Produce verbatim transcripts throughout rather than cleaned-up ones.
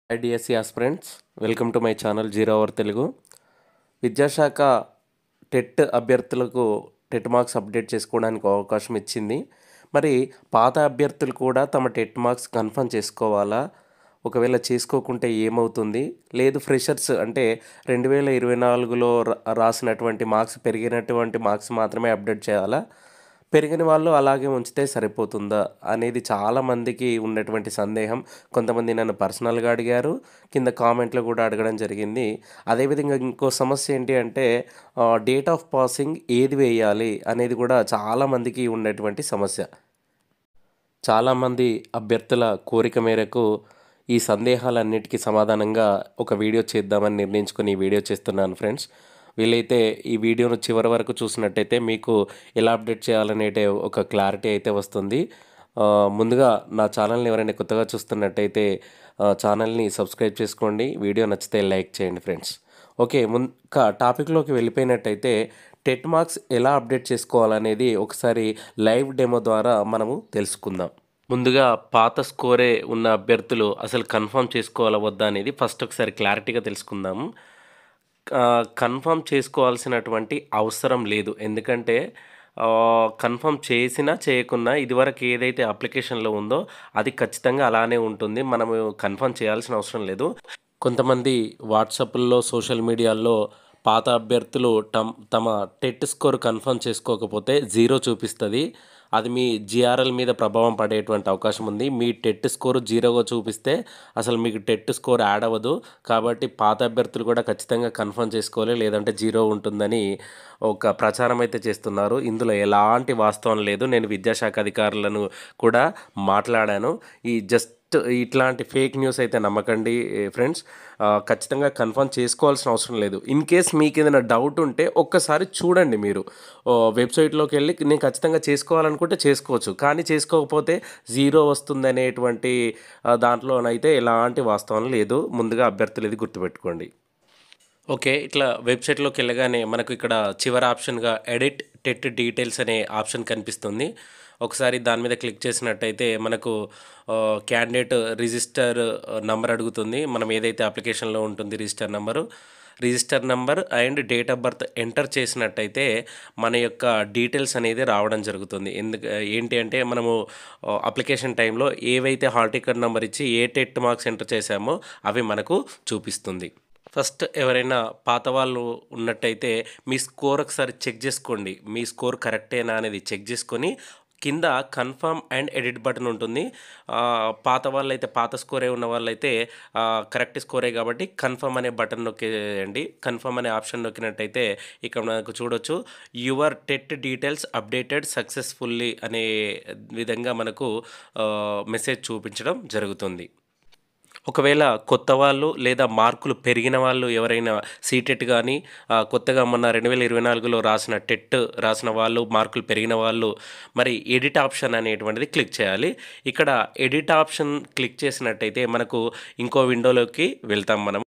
IDSC aspirants welcome to my channel zero hour Telugu. విద్యాశాఖ TET అభ్యర్థులకు TET marks update చేసుకోవడానికి అవకాశం ఇచ్చింది. మరి పాత అభ్యర్థులు కూడా తమ టెట్ మార్క్స్ కన్ఫర్మ్ చేసుకోవాలా? ఒకవేళ చేసుకోకుంటే ఏమవుతుంది? లేదు ఫ్రెషర్స్ అంటే రెండు వేల ఇరవై నాలుగులో రాసినటువంటి మార్క్స్ పెరిగినటువంటి మార్క్స్ మాత్రమే అప్డేట్ చేయాలా? పెరిగిన వాళ్ళు అలాగే ఉంచితే సరిపోతుందా అనేది చాలామందికి ఉన్నటువంటి సందేహం. కొంతమంది నన్ను పర్సనల్గా అడిగారు, కింద కామెంట్లో కూడా అడగడం జరిగింది. అదేవిధంగా ఇంకో సమస్య ఏంటి అంటే డేట్ ఆఫ్ పాసింగ్ ఏది వేయాలి అనేది కూడా చాలామందికి ఉన్నటువంటి సమస్య. చాలామంది అభ్యర్థుల కోరిక మేరకు ఈ సందేహాలన్నిటికీ సమాధానంగా ఒక వీడియో చేద్దామని నిర్ణయించుకొని ఈ వీడియో చేస్తున్నాను ఫ్రెండ్స్. వీలైతే ఈ వీడియోను చివరి వరకు చూసినట్టయితే మీకు ఎలా అప్డేట్ చేయాలనేటే ఒక క్లారిటీ అయితే వస్తుంది. ముందుగా నా ఛానల్ని ఎవరైనా కొత్తగా చూస్తున్నట్టయితే ఛానల్ని సబ్స్క్రైబ్ చేసుకోండి, వీడియో నచ్చితే లైక్ చేయండి ఫ్రెండ్స్. ఓకే, ముందుగా టాపిక్లోకి వెళ్ళిపోయినట్టయితే టెట్ మార్క్స్ ఎలా అప్డేట్ చేసుకోవాలనేది ఒకసారి లైవ్ డెమో ద్వారా మనము తెలుసుకుందాం. ముందుగా పాత స్కోరే ఉన్న అభ్యర్థులు అసలు కన్ఫర్మ్ చేసుకోవాలా వద్దా అనేది ఫస్ట్ ఒకసారి క్లారిటీగా తెలుసుకుందాము. కన్ఫర్మ్ చేసుకోవాల్సినటువంటి అవసరం లేదు. ఎందుకంటే కన్ఫర్మ్ చేసినా చేయకున్నా ఇదివరకు ఏదైతే అప్లికేషన్లో ఉందో అది ఖచ్చితంగా అలానే ఉంటుంది. మనము కన్ఫర్మ్ చేయాల్సిన అవసరం లేదు. కొంతమంది వాట్సాప్లో సోషల్ మీడియాల్లో పాత అభ్యర్థులు తమ తమ టెట్ స్కోర్ కన్ఫర్మ్ చేసుకోకపోతే జీరో చూపిస్తుంది. అది మీ జిఆర్ఎల్ మీద ప్రభావం పడేటువంటి అవకాశం ఉంది. మీ టెట్ స్కోర్ జీరోగా చూపిస్తే అసలు మీకు టెట్ స్కోర్ యాడ్ అవ్వదు. కాబట్టి పాత అభ్యర్థులు కూడా ఖచ్చితంగా కన్ఫర్మ్ చేసుకోవాలి, లేదంటే జీరో ఉంటుందని ఒక ప్రచారం అయితే చేస్తున్నారు. ఇందులో ఎలాంటి వాస్తవం లేదు. నేను విద్యాశాఖ అధికారులను కూడా మాట్లాడాను. ఈ జస్ట్ ఇట్లాంటి ఫేక్ న్యూస్ అయితే నమ్మకండి ఫ్రెండ్స్. ఖచ్చితంగా కన్ఫర్మ్ చేసుకోవాల్సిన అవసరం లేదు. ఇన్ కేస్ మీకు ఏదైనా డౌట్ ఉంటే ఒక్కసారి చూడండి. మీరు వెబ్సైట్లోకి వెళ్ళి నేను ఖచ్చితంగా చేసుకోవాలనుకుంటే చేసుకోవచ్చు, కానీ చేసుకోకపోతే జీరో వస్తుంది అనేటువంటి దాంట్లోనైతే ఎలాంటి వాస్తవం లేదు. ముందుగా అభ్యర్థులు ఇది గుర్తుపెట్టుకోండి. ఓకే, ఇట్లా వెబ్సైట్లోకి వెళ్ళగానే మనకు ఇక్కడ చివరి ఆప్షన్గా ఎడిట్ టెట్ డీటెయిల్స్ అనే ఆప్షన్ కనిపిస్తుంది. ఒకసారి దాని మీద క్లిక్ చేసినట్టయితే మనకు క్యాండిడేట్ రిజిస్టర్ నంబర్ అడుగుతుంది. మనం ఏదైతే అప్లికేషన్లో ఉంటుంది register number register number and date of birth enter చేసినట్టయితే మన యొక్క డీటెయిల్స్ అనేది రావడం జరుగుతుంది. ఎందుకు ఏంటి అంటే మనము అప్లికేషన్ టైంలో ఏవైతే హాల్ టికెట్ నెంబర్ ఇచ్చి ఏ టెట్ మార్క్స్ ఎంటర్ చేసామో అవి మనకు చూపిస్తుంది. ఫస్ట్ ఎవరైనా పాత వాళ్ళు ఉన్నట్టయితే మీ స్కోర్ ఒకసారి చెక్ చేసుకోండి. మీ స్కోర్ కరెక్టేనా అనేది చెక్ చేసుకొని కింద కన్ఫర్మ్ అండ్ ఎడిట్ బటన్ ఉంటుంది. పాత వాళ్ళైతే పాత స్కోరే ఉన్న వాళ్ళైతే కరెక్ట్ స్కోరే కాబట్టి కన్ఫర్మ్ అనే బటన్ నొక్కేయండి. కన్ఫర్మ్ అనే ఆప్షన్ నొక్కినట్టయితే ఇక్కడ మనకు చూడొచ్చు your TET details updated successfully అనే విధంగా మనకు మెసేజ్ చూపించడం జరుగుతుంది. ఒకవేళ కొత్త వాళ్ళు లేదా మార్కులు పెరిగిన వాళ్ళు ఎవరైనా సీటెట్ కానీ కొత్తగా మొన్న రెండు వేల ఇరవై నాలుగులో రాసిన టెట్ రాసిన వాళ్ళు మార్కులు పెరిగిన వాళ్ళు మరి ఎడిట్ ఆప్షన్ అనేటువంటిది క్లిక్ చేయాలి. ఇక్కడ ఎడిట్ ఆప్షన్ క్లిక్ చేసినట్టయితే మనకు ఇంకో విండోలోకి వెళ్తాం. మనం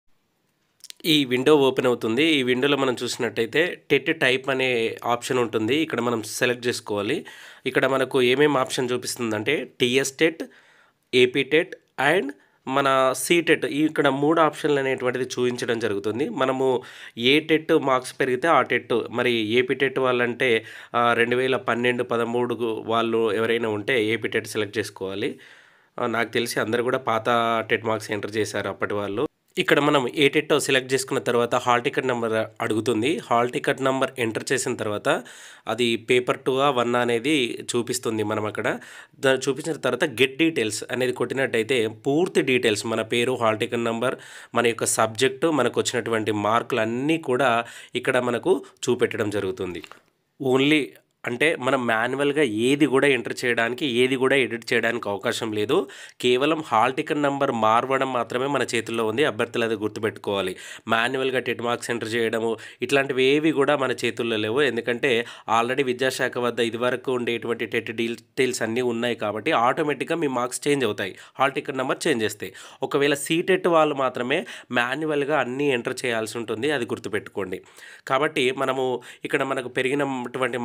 ఈ విండో ఓపెన్ అవుతుంది. ఈ విండోలో మనం చూసినట్టయితే టెట్ టైప్ అనే ఆప్షన్ ఉంటుంది. ఇక్కడ మనం సెలెక్ట్ చేసుకోవాలి. ఇక్కడ మనకు ఏమేమి ఆప్షన్ చూపిస్తుందంటే TS TET, AP TET and మన సీటెట్, ఇక్కడ మూడు ఆప్షన్లు అనేటువంటిది చూపించడం జరుగుతుంది. మనము ఏ టెట్ మార్క్స్ పెరిగితే ఆ టెట్, మరి ఏపీ టెట్ వాళ్ళంటే రెండు వేల పన్నెండు పదమూడు వాళ్ళు ఎవరైనా ఉంటే ఏపీ టెట్ సెలెక్ట్ చేసుకోవాలి. నాకు తెలిసి అందరు కూడా పాత టెట్ మార్క్స్ ఎంటర్ చేశారు అప్పటి వాళ్ళు. ఇక్కడ మనం ఏ టెట్టో సెలెక్ట్ చేసుకున్న తర్వాత హాల్ టికెట్ నెంబర్ అడుగుతుంది. హాల్ టికెట్ నెంబర్ ఎంటర్ చేసిన తర్వాత అది పేపర్ టూగా వన్ అనేది చూపిస్తుంది. మనం అక్కడ చూపించిన తర్వాత గెట్ డీటెయిల్స్ అనేది కొట్టినట్టయితే పూర్తి డీటెయిల్స్ మన పేరు, హాల్ టికెట్ నెంబర్, మన యొక్క సబ్జెక్టు, మనకు వచ్చినటువంటి మార్కులు అన్నీ కూడా ఇక్కడ మనకు చూపెట్టడం జరుగుతుంది. ఓన్లీ అంటే మనం మాన్యువల్గా ఏది కూడా ఎంటర్ చేయడానికి, ఏది కూడా ఎడిట్ చేయడానికి అవకాశం లేదు. కేవలం హాల్ టికెట్ నెంబర్ మారవడం మాత్రమే మన చేతుల్లో ఉంది. అభ్యర్థులు అది గుర్తుపెట్టుకోవాలి. మాన్యువల్గా టెట్ మార్క్స్ ఎంటర్ చేయడము ఇట్లాంటివి ఏవి కూడా మన చేతుల్లో లేవు. ఎందుకంటే ఆల్రెడీ విద్యాశాఖ వద్ద ఇదివరకు ఉండేటువంటి టెట్ డీటెయిల్స్ అన్నీ ఉన్నాయి కాబట్టి ఆటోమేటిక్గా మీ మార్క్స్ చేంజ్ అవుతాయి, హాల్ టికెట్ నెంబర్ చేంజ్ చేస్తాయి. ఒకవేళ సీటెట్ వాళ్ళు మాత్రమే మాన్యువల్గా అన్నీ ఎంటర్ చేయాల్సి ఉంటుంది, అది గుర్తుపెట్టుకోండి. కాబట్టి మనము ఇక్కడ మనకు పెరిగినటువంటి మార్కులు చూపి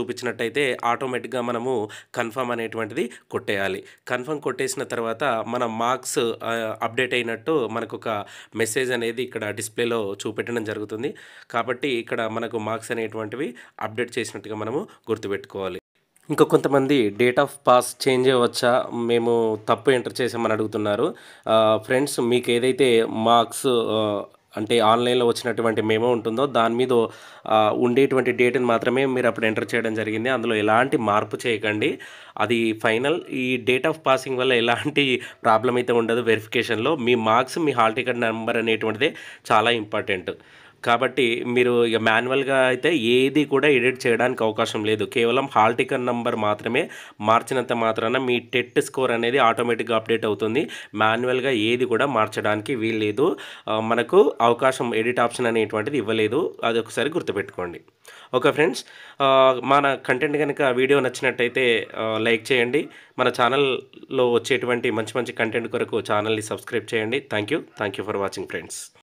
చూపించినట్టయితే ఆటోమేటిక్గా మనము కన్ఫర్మ్ అనేటువంటిది కొట్టేయాలి. కన్ఫర్మ్ కొట్టేసిన తర్వాత మన మార్క్స్ అప్డేట్ అయినట్టు మనకు ఒక మెసేజ్ అనేది ఇక్కడ డిస్ప్లేలో చూపెట్టడం జరుగుతుంది. కాబట్టి ఇక్కడ మనకు మార్క్స్ అనేటువంటివి అప్డేట్ చేసినట్టుగా మనము గుర్తుపెట్టుకోవాలి. ఇంకా కొంతమంది డేట్ ఆఫ్ పాస్ చేంజ్ అవ్వచ్చా, మేము తప్పు ఎంటర్ చేసామని అడుగుతున్నారు. ఫ్రెండ్స్, మీకు ఏదైతే మార్క్స్ అంటే ఆన్లైన్లో వచ్చినటువంటి మెమో ఉంటుందో దాని మీద ఉండేటువంటి డేట్ని మాత్రమే మీరు అప్పుడు ఎంటర్ చేయడం జరిగింది. అందులో ఎలాంటి మార్పు చేయకండి, అది ఫైనల్. ఈ డేట్ ఆఫ్ పాసింగ్ వల్ల ఎలాంటి ప్రాబ్లం అయితే ఉండదు. వెరిఫికేషన్లో మీ మార్క్స్, మీ హాల్ టికెట్ నెంబర్ అనేటువంటిదే చాలా ఇంపార్టెంట్. కాబట్టి మీరు ఇక మాన్యువల్గా అయితే ఏది కూడా ఎడిట్ చేయడానికి అవకాశం లేదు. కేవలం హాల్ టికెట్ నెంబర్ మాత్రమే మార్చినంత మాత్రాన మీ టెట్ స్కోర్ అనేది ఆటోమేటిక్గా అప్డేట్ అవుతుంది. మాన్యువల్గా ఏది కూడా మార్చడానికి వీల్లేదు. మనకు అవకాశం ఎడిట్ ఆప్షన్ అనేటువంటిది ఇవ్వలేదు. అది ఒకసారి గుర్తుపెట్టుకోండి. ఓకే ఫ్రెండ్స్, మన కంటెంట్ కనుక వీడియో నచ్చినట్టయితే లైక్ చేయండి. మన ఛానల్లో వచ్చేటువంటి మంచి మంచి కంటెంట్ కొరకు ఛానల్ని సబ్స్క్రైబ్ చేయండి. Thank you thank you for watching friends.